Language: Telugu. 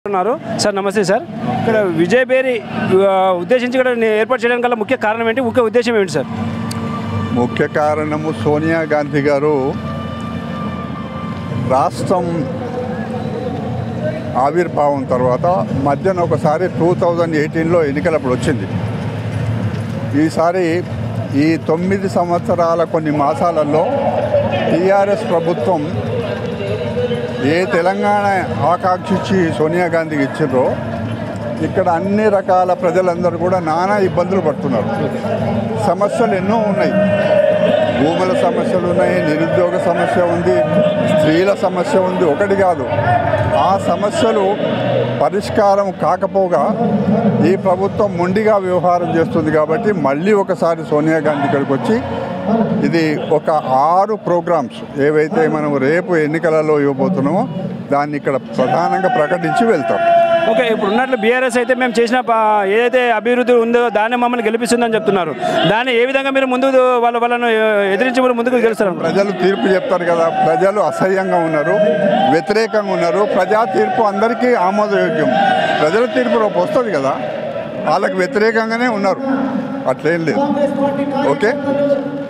ఉన్నారు సార్. నమస్తే సార్. ఇక్కడ విజయ్ బేరీ ఉద్దేశించి ఇక్కడ ఏర్పాటు చేయడం గల ముఖ్య కారణం ఏంటి, ముఖ్య ఉద్దేశం ఏంటి సార్? ముఖ్య కారణము సోనియా గాంధీ గారు రాష్ట్రం ఆవిర్భావం తర్వాత మధ్యన ఒకసారి 2018లో ఎన్నికలప్పుడు వచ్చింది. ఈసారి ఈ 9 సంవత్సరాల కొన్ని మాసాలలో టీఆర్ఎస్ ప్రభుత్వం ఏ తెలంగాణ ఆకాంక్షించి సోనియా గాంధీకి ఇచ్చిండ్రో ఇక్కడ అన్ని రకాల ప్రజలందరూ కూడా నానా ఇబ్బందులు పడుతున్నారు. సమస్యలు ఎన్నో ఉన్నాయి. భూముల సమస్యలు ఉన్నాయి, నిరుద్యోగ సమస్య ఉంది, స్త్రీల సమస్య ఉంది. ఒకటి కాదు, ఆ సమస్యలు పరిష్కారం కాకపోగా ఈ ప్రభుత్వం మొండిగా వ్యవహారం చేస్తుంది. కాబట్టి మళ్ళీ ఒకసారి సోనియా గాంధీ ఇక్కడికి వచ్చి ఇది ఒక 6 ప్రోగ్రామ్స్ ఏవైతే మనం రేపు ఎన్నికలలో ఇవ్వబోతున్నామో దాన్ని ఇక్కడ ప్రధానంగా ప్రకటించి వెళ్తాం. ఓకే, ఇప్పుడు ఉన్నట్లు బీఆర్ఎస్ అయితే మేము చేసిన ఏదైతే అభివృద్ధి ఉందో దాన్ని మమ్మల్ని గెలిపిస్తుందని చెప్తున్నారు. దాన్ని ఏ విధంగా మీరు వాళ్ళను ఎదిరించి మీరు ముందుకు గెలుస్తారు? ప్రజలు తీర్పు చెప్తారు కదా. ప్రజలు అసహ్యంగా ఉన్నారు, వ్యతిరేకంగా ఉన్నారు. ప్రజా తీర్పు అందరికీ ఆమోదయోగ్యం. ప్రజల తీర్పు రేపు వస్తుంది కదా, వాళ్ళకి వ్యతిరేకంగానే ఉన్నారు, అట్లేం లేదు. ఓకే.